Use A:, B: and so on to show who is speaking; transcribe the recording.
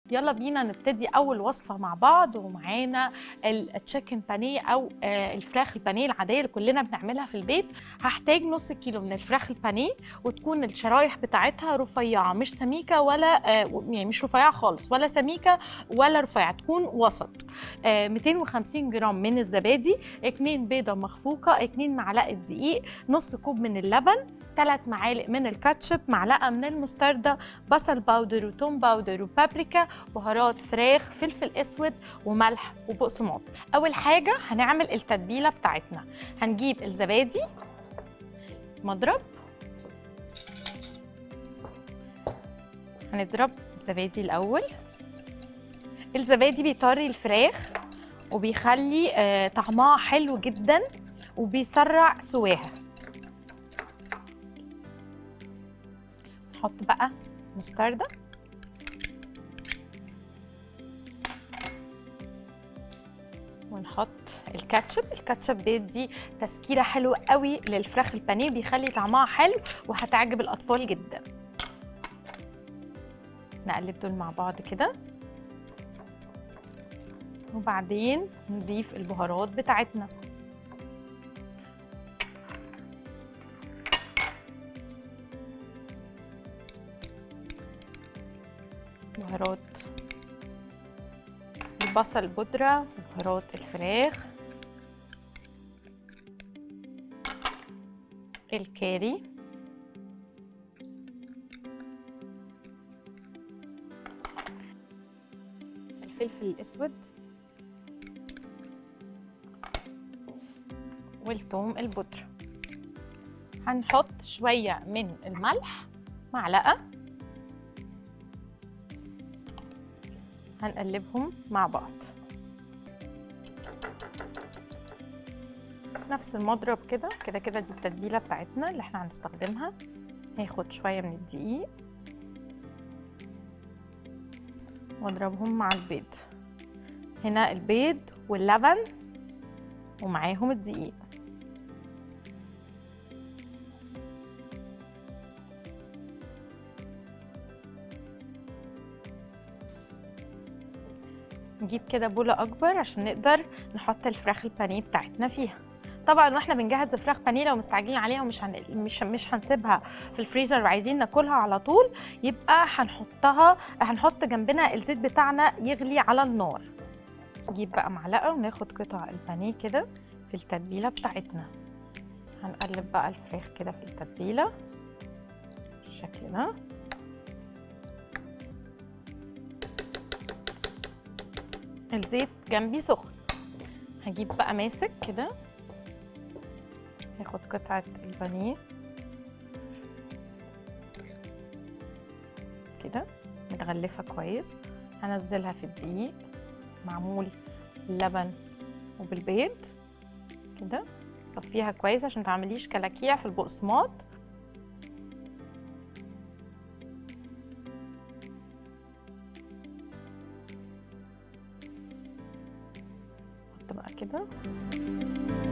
A: يلا بينا نبتدي أول وصفة مع بعض، ومعانا التشيكن بانيه أو الفراخ البانيه العادية اللي كلنا بنعملها في البيت. هحتاج نص كيلو من الفراخ البانيه، وتكون الشرايح بتاعتها رفيعة مش سميكة ولا يعني مش رفيعة خالص ولا سميكة ولا رفيعة، تكون وسط. 250 جرام من الزبادي، 2 بيضة مخفوقة، 2 معلقة دقيق، نص كوب من اللبن، 3 معالق من الكاتشب، معلقة من المستردة، بصل باودر وتوم باودر وبابريكا، بهارات فراخ، فلفل اسود وملح وبقسماط. اول حاجه هنعمل التتبيله بتاعتنا. هنجيب الزبادي، مضرب، هنضرب الزبادي الاول. الزبادي بيطري الفراخ وبيخلي طعمها حلو جدا وبيسرع سواها. نحط بقى مستردة، ونحط الكاتشب بيدي تسكيره حلوه قوي للفراخ البانيه، بيخلي طعمها حلو وهتعجب الاطفال جدا. نقلب دول مع بعض كده، وبعدين نضيف البهارات بتاعتنا. بهارات البصل بودرة، وبهارات الفراخ، الكاري، الفلفل الأسود، والثوم البودرة. هنحط شوية من الملح، معلقة، هنقلبهم مع بعض. نفس المضرب كده كده كده. دي التتبيلة بتاعتنا اللي احنا هنستخدمها. هاخد شوية من الدقيق واضربهم مع البيض. هنا البيض واللبن ومعاهم الدقيق. نجيب كده بولة أكبر عشان نقدر نحط الفراخ البانيه بتاعتنا فيها. طبعا واحنا بنجهز الفراخ بانيه لو مستعجلين عليها ومش مش هنسيبها في الفريزر وعايزين ناكلها على طول، يبقى هنحط جنبنا الزيت بتاعنا يغلي على النار. نجيب بقى معلقة وناخد قطع البانيه كده في التتبيلة بتاعتنا. هنقلب بقى الفراخ كده في التتبيلة بالشكل ده. الزيت جنبي سخن. هجيب بقى ماسك كده، هاخد قطعة البانيه كده متغلفة كويس، هنزلها في الدقيق معمول باللبن وبالبيض كده. صفيها كويس عشان متعمليش كلاكيع في البقسماط. حط بقى كده